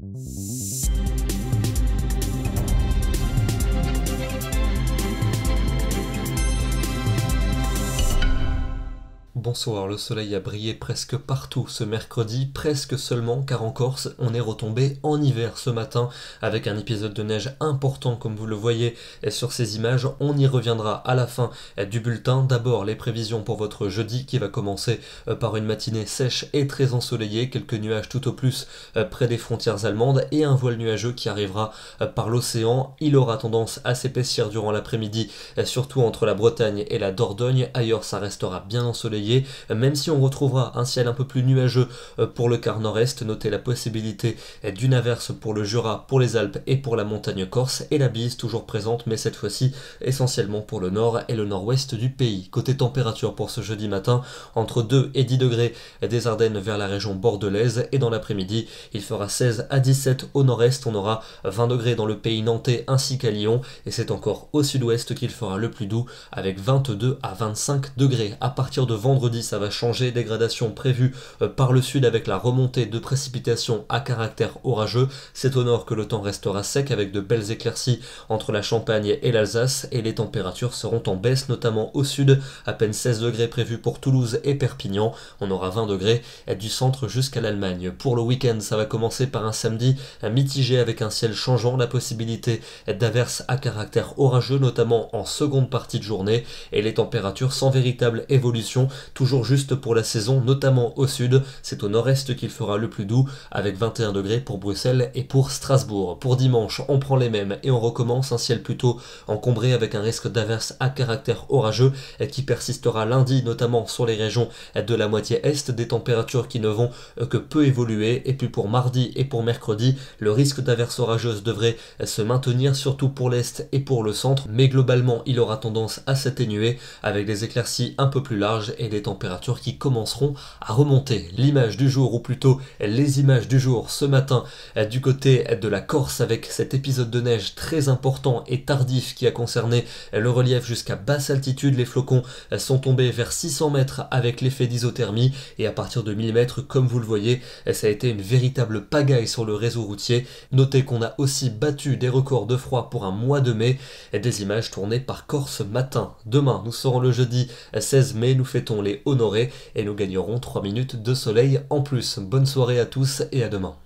Bonsoir, le soleil a brillé presque partout ce mercredi, presque seulement car en Corse on est retombé en hiver ce matin avec un épisode de neige important comme vous le voyez sur ces images. On y reviendra à la fin du bulletin. D'abord les prévisions pour votre jeudi qui va commencer par une matinée sèche et très ensoleillée, quelques nuages tout au plus près des frontières allemandes et un voile nuageux qui arrivera par l'océan. Il aura tendance à s'épaissir durant l'après-midi, surtout entre la Bretagne et la Dordogne. Ailleurs ça restera bien ensoleillé, même si on retrouvera un ciel un peu plus nuageux pour le quart nord-est. Notez la possibilité d'une averse pour le Jura, pour les Alpes et pour la montagne corse, et la bise toujours présente, mais cette fois-ci essentiellement pour le nord et le nord-ouest du pays. Côté température pour ce jeudi matin, entre 2 et 10 degrés des Ardennes vers la région bordelaise, et dans l'après-midi il fera 16 à 17 au nord-est. On aura 20 degrés dans le pays nantais ainsi qu'à Lyon, et c'est encore au sud-ouest qu'il fera le plus doux avec 22 à 25 degrés. À partir de vendredi ça va changer, dégradation prévue par le sud avec la remontée de précipitations à caractère orageux. C'est au nord que le temps restera sec avec de belles éclaircies entre la Champagne et l'Alsace, et les températures seront en baisse notamment au sud, à peine 16 degrés prévus pour Toulouse et Perpignan. On aura 20 degrés du centre jusqu'à l'Allemagne. Pour le week-end ça va commencer par un samedi mitigé avec un ciel changeant, la possibilité d'averses à caractère orageux notamment en seconde partie de journée, et les températures sans véritable évolution, toujours juste pour la saison, notamment au sud. C'est au nord-est qu'il fera le plus doux avec 21 degrés pour Bruxelles et pour Strasbourg. Pour dimanche, on prend les mêmes et on recommence un ciel plutôt encombré avec un risque d'averse à caractère orageux qui persistera lundi, notamment sur les régions de la moitié est, des températures qui ne vont que peu évoluer. Et puis pour mardi et pour mercredi, le risque d'averse orageuse devrait se maintenir, surtout pour l'est et pour le centre, mais globalement il aura tendance à s'atténuer avec des éclaircies un peu plus larges et des températures qui commenceront à remonter. L'image du jour, ou plutôt les images du jour ce matin du côté de la Corse, avec cet épisode de neige très important et tardif qui a concerné le relief jusqu'à basse altitude. Les flocons sont tombés vers 600 mètres avec l'effet d'isothermie, et à partir de 1000 mètres, comme vous le voyez, ça a été une véritable pagaille sur le réseau routier. Notez qu'on a aussi battu des records de froid pour un mois de mai. Des images tournées par Corse Matin. Demain, nous serons le jeudi 16 mai, nous fêtons les honorés et nous gagnerons 3 minutes de soleil en plus. Bonne soirée à tous et à demain.